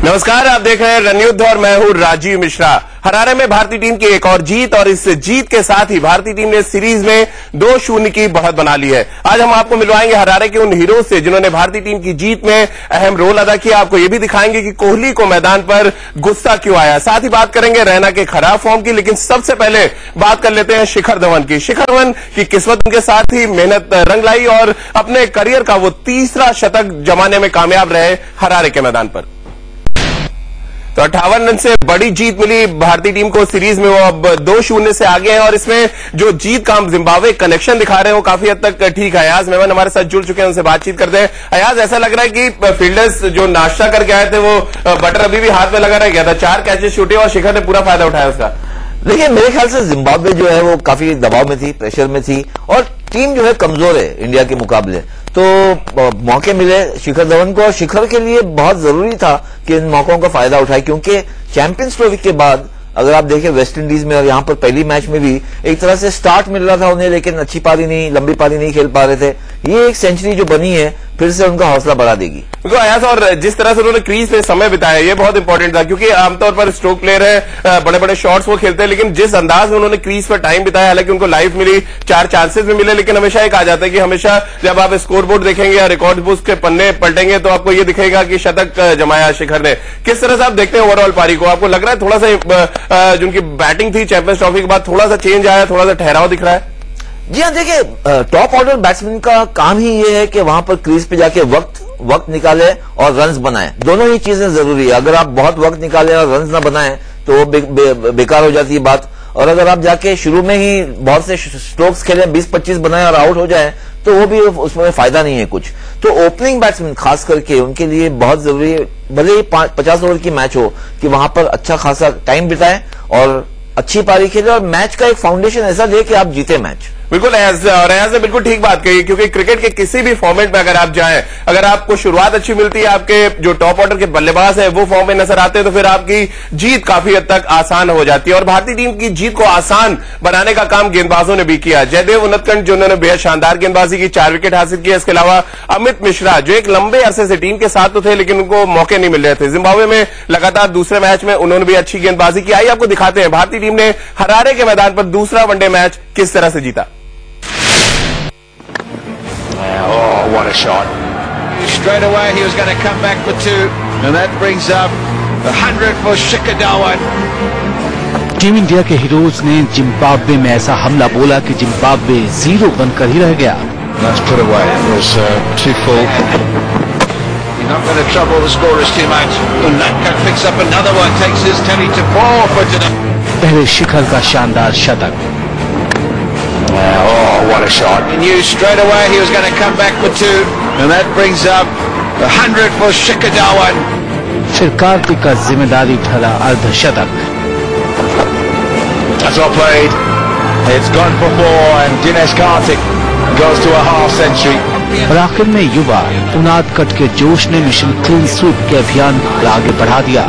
नमस्कार, आप देख रहे हैं रणयुद्ध और मैं हूं राजीव मिश्रा। हरारे में भारतीय टीम की एक और जीत और इस जीत के साथ ही भारतीय टीम ने सीरीज में 2-0 की बढ़त बना ली है। आज हम आपको मिलवाएंगे हरारे के उन हीरोज से जिन्होंने भारतीय टीम की जीत में अहम रोल अदा किया। आपको यह भी दिखाएंगे कि कोहली को मैदान पर गुस्सा क्यों आया। साथ ही बात करेंगे रैना के खराब फॉर्म की, लेकिन सबसे पहले बात कर लेते हैं शिखर धवन की। शिखर धवन की किस्मत उनके साथ ही मेहनत रंग लाई और अपने करियर का वो तीसरा शतक जमाने में कामयाब रहे हरारे के मैदान पर। तो 58 रन से बड़ी जीत मिली भारतीय टीम को सीरीज में। वो अब 2-0 से आगे हैं और इसमें जो जीत का हम जिम्बाब्वे कनेक्शन दिखा रहे हैं वो काफी हद तक ठीक है। अयाज मेमन हमारे साथ जुड़ चुके हैं, उनसे बातचीत करते हैं। अयाज, ऐसा लग रहा है कि फील्डर्स जो नाश्ता करके आए थे वो बटर अभी भी हाथ में लगा रह गया था। 4 कैचेस छूटे और शिखर ने पूरा फायदा उठाया उसका। देखिए, मेरे ख्याल से जिम्बाब्वे जो है वो काफी दबाव में थी, प्रेशर में थी और टीम जो है कमजोर है इंडिया के मुकाबले। तो मौके मिले शिखर धवन को और शिखर के लिए बहुत जरूरी था कि इन मौकों का फायदा उठाए, क्योंकि चैंपियंस ट्रॉफी के बाद अगर आप देखें वेस्ट इंडीज में और यहां पर पहली मैच में भी एक तरह से स्टार्ट मिल रहा था उन्हें, लेकिन अच्छी पारी नहीं, लंबी पारी नहीं खेल पा रहे थे। ये एक सेंचुरी जो बनी है फिर से उनका हौसला बढ़ा देगी। तो अयाज, और जिस तरह से उन्होंने क्रीज पे समय बिताया ये बहुत इंपॉर्टेंट था, क्योंकि आमतौर पर स्ट्रोक प्लेयर है, बड़े बड़े शॉट्स वो खेलते हैं, लेकिन जिस अंदाज में उन्होंने क्रीज पर टाइम बिताया, हालांकि उनको लाइफ मिली, 4 चांसेस भी मिले, लेकिन हमेशा एक आ जाता है कि हमेशा जब आप स्कोर बोर्ड देखेंगे या रिकॉर्ड बुक के पन्ने पलटेंगे तो आपको ये दिखेगा कि शतक जमाया शिखर ने। किस तरह से आप देखते हैं ओवरऑल पारी को? आपको लग रहा है थोड़ा सा जो उनकी बैटिंग थी चैंपियंस ट्रॉफी के बाद थोड़ा सा चेंज आया, थोड़ा सा ठहराव दिख रहा है? जी हाँ, देखिए टॉप ऑर्डर बैट्समैन का काम ही ये है कि वहां पर क्रीज पे जाके वक्त निकाले और रन्स बनाए। दोनों ही चीजें जरूरी है। अगर आप बहुत वक्त निकालें और रन्स ना बनाएं तो वो बेकार हो जाती है बात। और अगर आप जाके शुरू में ही बहुत से स्ट्रोक्स खेलें, 20-25 बनाए और आउट हो जाए तो वो भी उसमें फायदा नहीं है कुछ। तो ओपनिंग बैट्समैन खास करके उनके लिए बहुत जरूरी है, भले ही 50 ओवर की मैच हो, कि वहां पर अच्छा खासा टाइम बिताएं और अच्छी पारी खेले और मैच का एक फाउंडेशन ऐसा दे कि आप जीते मैच। बिल्कुल, अयाज ने बिल्कुल ठीक बात कही, क्योंकि क्रिकेट के किसी भी फॉर्मेट में अगर आप जाएं, अगर आपको शुरुआत अच्छी मिलती है, आपके जो टॉप ऑर्डर के बल्लेबाज हैं वो फॉर्म में नजर आते हैं, तो फिर आपकी जीत काफी हद तक आसान हो जाती है। और भारतीय टीम की जीत को आसान बनाने का काम गेंदबाजों ने भी किया। जयदेव उन्नतकंठ जिन्होंने बेहद शानदार गेंदबाजी की, 4 विकेट हासिल किया। इसके अलावा अमित मिश्रा जो एक लंबे अरसे से टीम के साथ तो थे लेकिन उनको मौके नहीं मिल रहे थे। जिम्बाब्वे में लगातार दूसरे मैच में उन्होंने भी अच्छी गेंदबाजी की। आइए आपको दिखाते हैं भारतीय टीम ने हरारे के मैदान पर दूसरा वनडे मैच किस तरह से जीता। Oh, what a shot. Straight away he was going to come back for 2 and that brings up 100 for Shikhar Dhawan. Team India के हीरोज ने जिम्बाब्वे में ऐसा हमला बोला कि जिम्बाब्वे 0 बनकर ही रह गया। That's put away. It was too full. You're not going to trouble the scorers too much. Unatka picks up another one, takes his tally to 4 for today. पहले शिखर का शानदार शतक। Oh, what a shot. He knew straight away he was going to come back for 2 and that brings up 100 for Shikhar Dhawan. फिर कार्तिक का जिम्मेदारी भरा अर्धशतक। That's well played. It's gone for 4 and Dinesh Karthik goes to a half century. और आखिर में युवा उनादकट के जोश ने मिशन क्लीन स्वीप के अभियान को आगे बढ़ा दिया।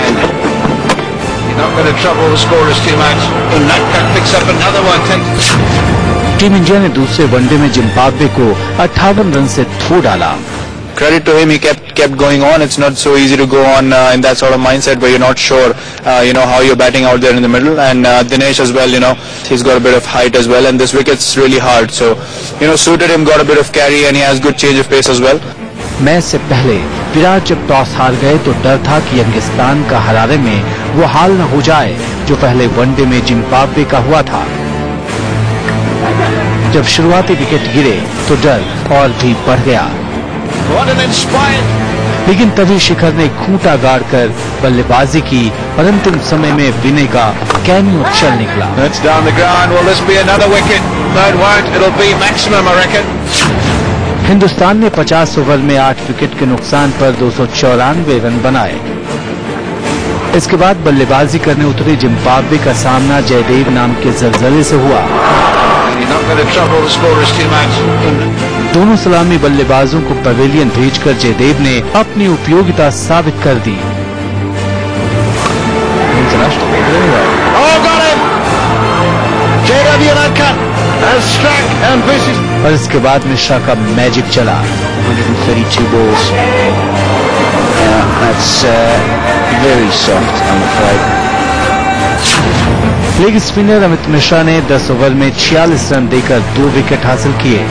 Not going to trouble the scorers too much. Unatka picks up another one. Team India ने दूसरे वनडे में जिम्बाब्वे को 58 रन से धो डाला। Credit to him, he kept going on. It's not so easy to go on in that sort of mindset where you're not sure, how you're batting out there in the middle. And Dinesh as well, he's got a bit of height as well, and this wicket's really hard. So, suited him, got a bit of carry, and he has good change of pace as well. Match से पहले विराट जब toss हार गए तो डर था कि यंगिस्तान का हरारे में वो हाल न हो जाए जो पहले वनडे में जिम्बाब्वे का हुआ था। जब शुरुआती विकेट गिरे तो डर और भी बढ़ गया, लेकिन तभी शिखर ने खूंटा गाड़कर बल्लेबाजी की और अंतिम समय में विनय का कैमियो चल निकला। हिंदुस्तान ने 50 ओवर में 8 विकेट के नुकसान पर 294 रन बनाए। इसके बाद बल्लेबाजी करने उतरी जिम्बाब्वे का सामना जयदेव नाम के जलजले से हुआ। दोनों सलामी बल्लेबाजों को पवेलियन भेजकर जयदेव ने अपनी उपयोगिता साबित कर दी। और इसके बाद मिश्रा का मैजिक चला। 132 balls. That's very soft, I'm afraid. Leg spinner Amit Mishra ने 10 ओवर में 46 रन देकर 2 विकेट हासिल किए,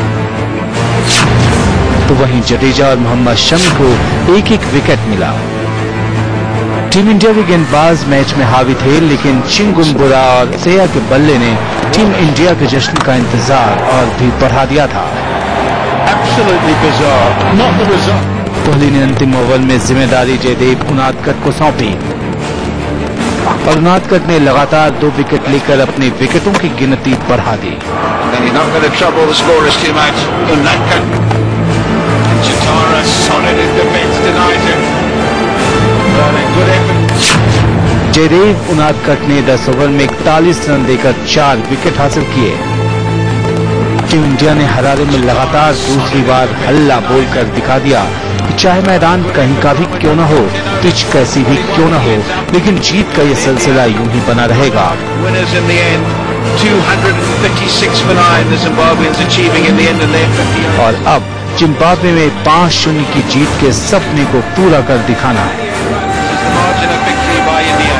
तो वहीं जडेजा और मोहम्मद शमी को एक विकेट मिला। टीम इंडिया के गेंदबाज मैच में हावी थे, लेकिन चिंगुम बुरा और सेया के बल्ले ने टीम इंडिया के जश्न का इंतजार और भी बढ़ा दिया था। Absolutely bizarre, not the result. Kohli ने अंतिम ओवर में जिम्मेदारी जयदेव उनादकट को सौंपी और उनादकट ने लगातार 2 विकेट लेकर अपनी विकेटों की गिनती बढ़ा दी। And he's not going to trouble the scorers too much. Unadkat. Chatara solid in defence, denies it. Well, a good effort. Jaydev Unadkat ने 10 ओवर में 41 रन देकर 4 विकेट हासिल किए। टीम इंडिया ने हरारे में लगातार दूसरी बार हल्ला बोलकर दिखा दिया कि चाहे मैदान कहीं का भी क्यों न हो, पिच कैसी भी क्यों न हो, लेकिन जीत का ये सिलसिला यूं ही बना रहेगा। Winners in the end, 256 for 9. The Zimbabweans achieving in the end of their 50. और अब जिम्बाब्वे में 5-0 की जीत के सपने को पूरा कर दिखाना है। The margin of victory by India.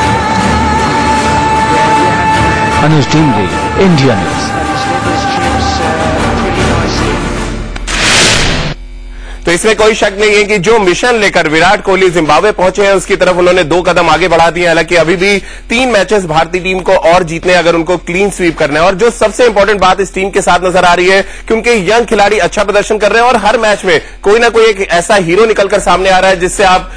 Anuj Timri, India News. तो इसमें कोई शक नहीं है कि जो मिशन लेकर विराट कोहली जिम्बाब्वे पहुंचे हैं उसकी तरफ उन्होंने 2 कदम आगे बढ़ा दिए। हालांकि अभी भी 3 मैचेस भारतीय टीम को और जीतने, अगर उनको क्लीन स्वीप करना है। और जो सबसे इंपॉर्टेंट बात इस टीम के साथ नजर आ रही है कि उनके यंग खिलाड़ी अच्छा प्रदर्शन कर रहे हैं और हर मैच में कोई ना कोई एक ऐसा हीरो निकलकर सामने आ रहा है जिससे आप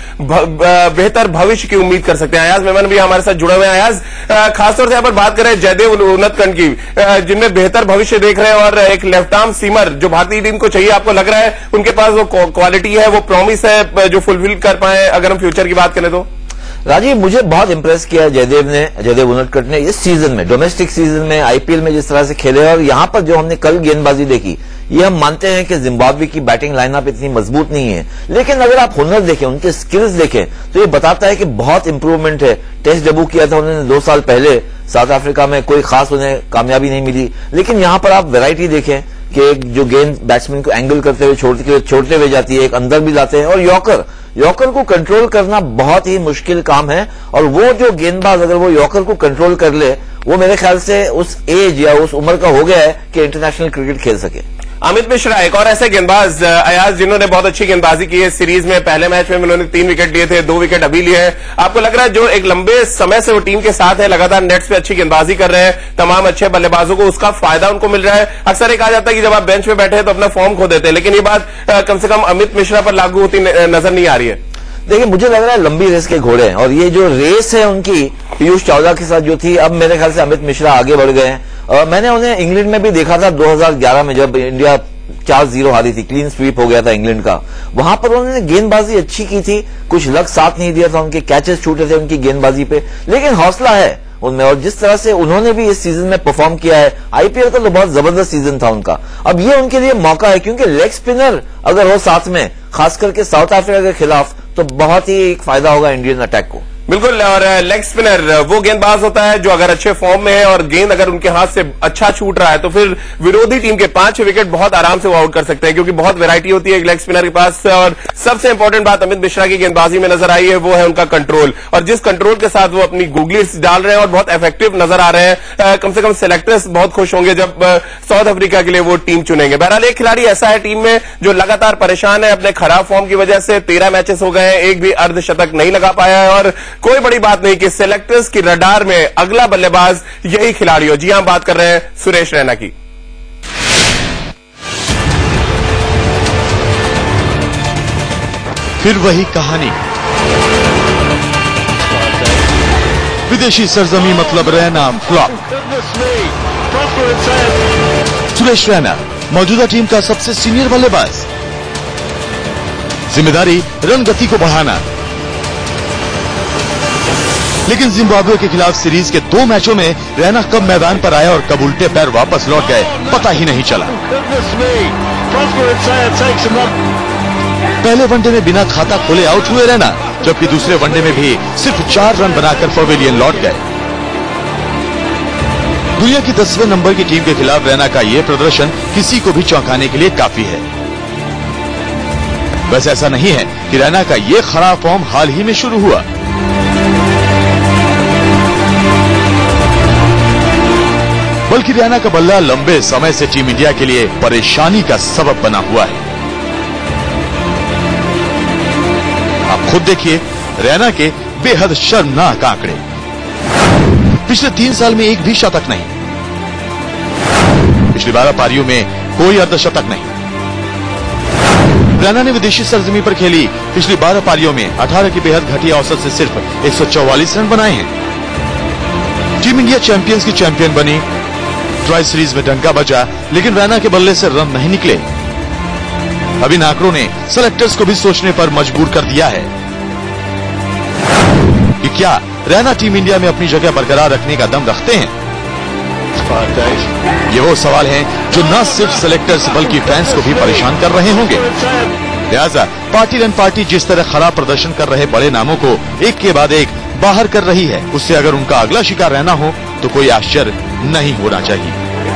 बेहतर भविष्य की उम्मीद कर सकते हैं। अयाज मेमन भी हमारे साथ जुड़े हुए हैं। अयाज, खासतौर से यहाँ पर बात करें जयदेव उनादकट की, जिनमें बेहतर भविष्य देख रहे हैं और एक लेफ्ट आर्म सीमर जो भारतीय टीम को चाहिए, आपको लग रहा है उनके पास वो क्वालिटी है, वो प्रॉमिस है जो फुलफिल कर पाए अगर हम फ्यूचर की बात करें तो? राजीव, मुझे बहुत इंप्रेस किया जयदेव उनादकट ने इस सीजन में, डोमेस्टिक सीजन में, आईपीएल में जिस तरह से खेले। और यहां पर जो हमने कल गेंदबाजी देखी, ये हम मानते हैं कि जिम्बाब्वे की बैटिंग लाइनअप इतनी मजबूत नहीं है, लेकिन अगर आप हुनर देखें, उनके स्किल्स देखें, तो ये बताता है कि बहुत इंप्रूवमेंट है। टेस्ट डेब्यू किया था उन्होंने 2 साल पहले साउथ अफ्रीका में, कोई खास उन्हें कामयाबी नहीं मिली, लेकिन यहां पर आप वैरायटी देखें कि जो गेंद बैट्समैन को एंगल करते हुए छोड़ते हुए जाती है, एक अंदर भी लाते हैं। और यॉर्कर को कंट्रोल करना बहुत ही मुश्किल काम है, और वो जो गेंदबाज अगर वो यॉर्कर को कंट्रोल कर ले, वो मेरे ख्याल से उस एज या उस उम्र का हो गया है कि इंटरनेशनल क्रिकेट खेल सके। अमित मिश्रा एक और ऐसे गेंदबाज अयाज जिन्होंने बहुत अच्छी गेंदबाजी की है सीरीज में। पहले मैच में उन्होंने 3 विकेट लिए थे, 2 विकेट अभी लिए हैं। आपको लग रहा है जो एक लंबे समय से वो टीम के साथ है, लगातार नेट्स पे अच्छी गेंदबाजी कर रहे हैं, तमाम अच्छे बल्लेबाजों को उसका फायदा उनको मिल रहा है? अक्सर ये कहा जाता है कि जब आप बेंच पे बैठे हैं तो अपना फॉर्म खो देते हैं, लेकिन ये बात कम से कम अमित मिश्रा पर लागू होती नजर नहीं आ रही है। देखिए, मुझे लग रहा है लंबी रेस के घोड़े हैं, और ये जो रेस है उनकी पीयूष चावला के साथ जो थी, अब मेरे ख्याल से अमित मिश्रा आगे बढ़ गए हैं। मैंने उन्हें इंग्लैंड में भी देखा था 2011 में, जब इंडिया 4-0 हारी थी, क्लीन स्वीप हो गया था इंग्लैंड का। वहां पर उन्होंने गेंदबाजी अच्छी की थी, कुछ लक साथ नहीं दिया था, उनके कैचेस छूटे थे उनकी गेंदबाजी पे, लेकिन हौसला है उनमें। और जिस तरह से उन्होंने भी इस सीजन में परफॉर्म किया है, आईपीएल का तो बहुत जबरदस्त सीजन था उनका। अब ये उनके लिए मौका है, क्योंकि लेग स्पिनर अगर हो साथ में, खास करके साउथ अफ्रीका के खिलाफ, तो बहुत ही एक फायदा होगा इंडियन अटैक को। बिल्कुल, और लेग स्पिनर वो गेंदबाज होता है जो अगर अच्छे फॉर्म में है और गेंद अगर उनके हाथ से अच्छा छूट रहा है तो फिर विरोधी टीम के 5 विकेट बहुत आराम से वो आउट कर सकते हैं, क्योंकि बहुत वैरायटी होती है एक लेग स्पिनर के पास। और सबसे इंपॉर्टेंट बात अमित मिश्रा की गेंदबाजी में नजर आई है, वो है उनका कंट्रोल, और जिस कंट्रोल के साथ वो अपनी गूगलीज डाल रहे हैं और बहुत इफेक्टिव नजर आ रहे हैं। कम से कम सिलेक्टर्स बहुत खुश होंगे जब साउथ अफ्रीका के लिए वो टीम चुनेंगे। बहरहाल एक खिलाड़ी ऐसा है टीम में जो लगातार परेशान है अपने खराब फॉर्म की वजह से। 13 मैचेस हो गए हैं, एक भी अर्धशतक नहीं लगा पाया है, और कोई बड़ी बात नहीं कि सिलेक्टर्स की रडार में अगला बल्लेबाज यही खिलाड़ी हो। जी हां, बात कर रहे हैं सुरेश रैना की। फिर वही कहानी, विदेशी सरजमी मतलब रैना फ्लॉप। सुरेश रैना मौजूदा टीम का सबसे सीनियर बल्लेबाज, जिम्मेदारी रन गति को बढ़ाना, लेकिन जिम्बाब्वे के खिलाफ सीरीज के 2 मैचों में रैना कब मैदान पर आया और कब उल्टे पैर वापस लौट गए, पता ही नहीं चला। पहले वनडे में बिना खाता खोले आउट हुए रैना, जबकि दूसरे वनडे में भी सिर्फ 4 रन बनाकर पवेलियन लौट गए। दुनिया की 10वें नंबर की टीम के खिलाफ रैना का यह प्रदर्शन किसी को भी चौंकाने के लिए काफी है। वैसे ऐसा नहीं है कि रैना का यह खराब फॉर्म हाल ही में शुरू हुआ। बल्कि रैना का बल्ला लंबे समय से टीम इंडिया के लिए परेशानी का सबब बना हुआ है। आप खुद देखिए रैना के बेहद शर्मनाक आंकड़े। पिछले 3 साल में एक भी शतक नहीं, पिछली 12 पारियों में कोई अर्धशतक नहीं। रैना ने विदेशी सरजमी पर खेली पिछली 12 पारियों में 18 की बेहद घटिया औसत से सिर्फ 144 रन बनाए हैं। टीम इंडिया चैंपियंस की चैंपियन बनी, ट्राई सीरीज में डंका बजा, लेकिन रैना के बल्ले से रन नहीं निकले। अब इन आंकड़ों ने सेलेक्टर्स को भी सोचने पर मजबूर कर दिया है कि क्या रैना टीम इंडिया में अपनी जगह बरकरार रखने का दम रखते हैं। ये वो सवाल हैं जो न सिर्फ सेलेक्टर्स बल्कि फैंस को भी परेशान कर रहे होंगे। लिहाजा पार्टी जिस तरह खराब प्रदर्शन कर रहे बड़े नामों को एक के बाद एक बाहर कर रही है, उससे अगर उनका अगला शिकार रहना हो तो कोई आश्चर्य नहीं होना चाहिए।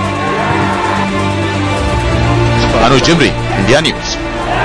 Anuj Jimri, India News.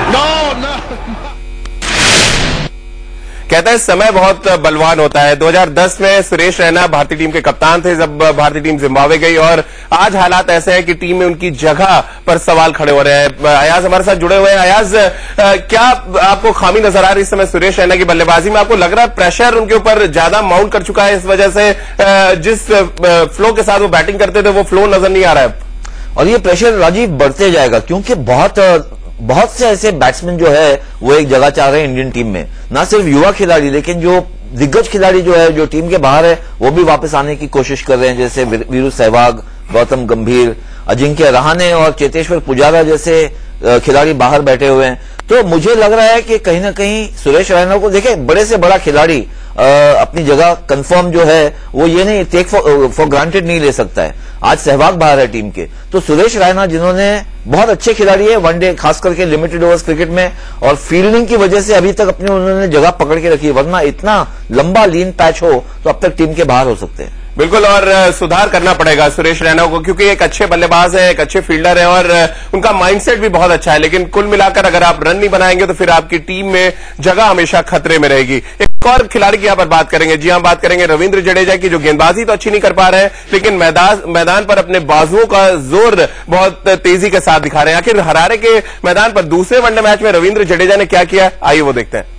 कहता है समय बहुत बलवान होता है। 2010 में सुरेश रैना भारतीय टीम के कप्तान थे जब भारतीय टीम जिम्बाब्वे गई, और आज हालात ऐसे हैं कि टीम में उनकी जगह पर सवाल खड़े हो रहे हैं। अयाज हमारे साथ जुड़े हुए हैं। अयाज, क्या आपको खामी नजर आ रही है इस समय सुरेश रैना की बल्लेबाजी में? आपको लग रहा है प्रेशर उनके ऊपर ज्यादा माउंट कर चुका है, इस वजह से जिस फ्लो के साथ वो बैटिंग करते थे वो फ्लो नजर नहीं आ रहा है? और ये प्रेशर राजीव बढ़ते जाएगा, क्योंकि बहुत से ऐसे बैट्समैन जो है वो एक जगह चाह रहे हैं इंडियन टीम में। ना सिर्फ युवा खिलाड़ी, लेकिन जो दिग्गज खिलाड़ी जो है, जो टीम के बाहर है, वो भी वापस आने की कोशिश कर रहे हैं। जैसे वीरू सहवाग, गौतम गंभीर, अजिंक्य रहाणे और चेतेश्वर पुजारा जैसे खिलाड़ी बाहर बैठे हुए हैं। तो मुझे लग रहा है कि कहीं ना कहीं सुरेश रैना को देखे, बड़े से बड़ा खिलाड़ी अपनी जगह कंफर्म जो है वो ये नहीं टेक फॉर ग्रांटेड नहीं ले सकता है। आज सहवाग बाहर है टीम के, तो सुरेश रैना जिन्होंने बहुत अच्छे खिलाड़ी है वनडे खास करके लिमिटेड ओवर्स क्रिकेट में, और फील्डिंग की वजह से अभी तक अपनी उन्होंने जगह पकड़ के रखी है, वरना इतना लंबा लीन पैच हो तो अब तक टीम के बाहर हो सकते हैं। बिल्कुल, और सुधार करना पड़ेगा सुरेश रैना को, क्योंकि एक अच्छे बल्लेबाज है, एक अच्छे फील्डर है और उनका माइंडसेट भी बहुत अच्छा है। लेकिन कुल मिलाकर अगर आप रन नहीं बनाएंगे तो फिर आपकी टीम में जगह हमेशा खतरे में रहेगी। एक और खिलाड़ी की यहाँ पर बात करेंगे। जी हाँ, बात करेंगे रविंद्र जडेजा की, जो गेंदबाजी तो अच्छी नहीं कर पा रहे हैं लेकिन मैदान पर अपने बाजुओं का जोर बहुत तेजी के साथ दिखा रहे हैं। आखिर हरारे के मैदान पर दूसरे वनडे मैच में रविंद्र जडेजा ने क्या किया, आइए वो देखते हैं।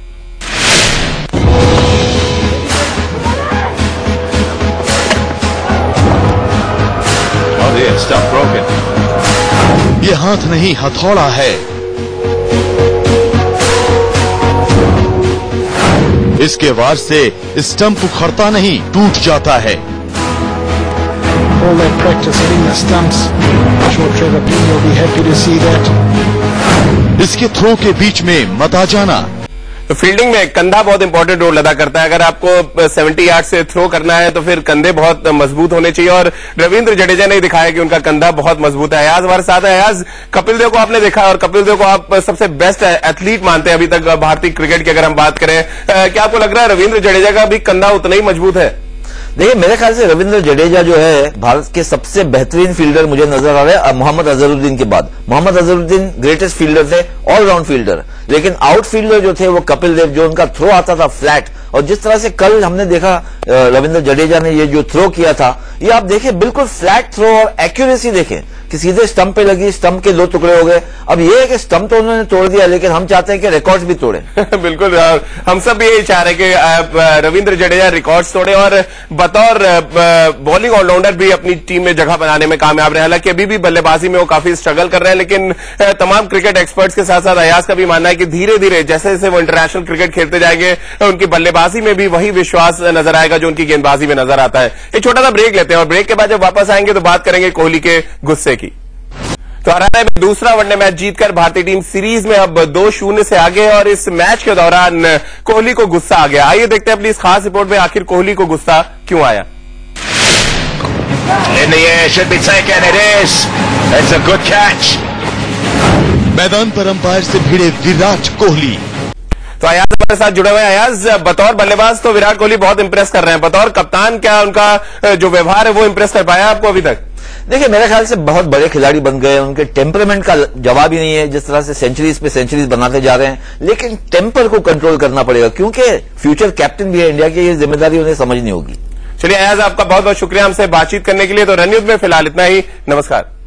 ये हाथ नहीं हथौड़ा है। इसके वार से स्टंप उखड़ता नहीं, टूट जाता है। All that practice hitting the stumps. I'm sure Trevor Payne will be happy to see that. इसके थ्रो के बीच में मत आ जाना। तो फील्डिंग में कंधा बहुत इंपॉर्टेंट रोल अदा करता है। अगर आपको 70 यार्ड से थ्रो करना है तो फिर कंधे बहुत मजबूत होने चाहिए, और रविंद्र जडेजा ने दिखाया कि उनका कंधा बहुत मजबूत है। अयाज हमारे साथ है। अयाज, कपिल देव को आपने देखा और कपिल देव को आप सबसे बेस्ट एथलीट मानते हैं अभी तक भारतीय क्रिकेट की अगर हम बात करें। क्या आपको लग रहा है रविंद्र जडेजा का भी कंधा उतना ही मजबूत है? देखिए, मेरे ख्याल से रविंद्र जडेजा जो है भारत के सबसे बेहतरीन फील्डर मुझे नजर आ रहे हैं मोहम्मद अजहरुद्दीन के बाद। मोहम्मद अजहरुद्दीन ग्रेटेस्ट फील्डर थे, ऑलराउंड फील्डर, लेकिन आउटफील्डर जो थे वो कपिल देव, जो उनका थ्रो आता था फ्लैट, और जिस तरह से कल हमने देखा रविंद्र जडेजा ने ये जो थ्रो किया था, ये आप देखें बिल्कुल फ्लैट थ्रो, और एक्यूरेसी देखें कि सीधे स्टंप पे लगी, स्टंप के 2 टुकड़े हो गए। अब ये है कि स्टंप तो उन्होंने तोड़ दिया, लेकिन हम चाहते हैं कि रिकॉर्ड्स भी तोड़े। बिल्कुल, हम सब भी यही चाह रहे हैं कि रविंद्र जडेजा रिकॉर्ड्स तोड़े और बतौर बॉलिंग ऑलराउंडर भी अपनी टीम में जगह बनाने में कामयाब रहे। हालांकि अभी भी बल्लेबाजी में वो काफी स्ट्रगल कर रहे हैं, लेकिन तमाम क्रिकेट एक्सपर्ट्स के साथ साथ अयाज का भी मानना है कि धीरे धीरे जैसे जैसे वो इंटरनेशनल क्रिकेट खेलते जाएंगे उनकी बल्लेबाजी में भी वही विश्वास नजर आएगा जो उनकी गेंदबाजी में नजर आता है। एक छोटा सा ब्रेक लेते हैं और ब्रेक के बाद जब वापस आएंगे तो बात करेंगे कोहली के गुस्से की। तो हरारे में दूसरा वनडे मैच जीतकर भारतीय टीम सीरीज में अब 2-0 से आगे, और इस मैच के दौरान कोहली को गुस्सा आ गया। आइए देखते हैं अपनी इस खास रिपोर्ट में आखिर कोहली को गुस्सा क्यों आया। In the air, should be taken. It is. It's a good catch. मैदान पर अंपायर से भिड़े विराट कोहली। तो अयाज हमारे साथ जुड़े हुए हैं। अयाज, बतौर बल्लेबाज तो विराट कोहली बहुत इंप्रेस कर रहे हैं, बतौर कप्तान क्या उनका जो व्यवहार है वो इंप्रेस कर पाया आपको अभी तक? देखिए, मेरे ख्याल से बहुत बड़े खिलाड़ी बन गए, उनके टेम्परामेंट का जवाब ही नहीं है। जिस तरह से सेंचुरीज पे सेंचुरीज बनाते जा रहे हैं, लेकिन टेम्पर को कंट्रोल करना पड़ेगा, क्योंकि फ्यूचर कैप्टन भी है इंडिया की, ये जिम्मेदारी उन्हें समझनी होगी। चलिए अयाज, आपका बहुत बहुत शुक्रिया हमसे बातचीत करने के लिए। तो रन न्यूज में फिलहाल इतना ही। नमस्कार।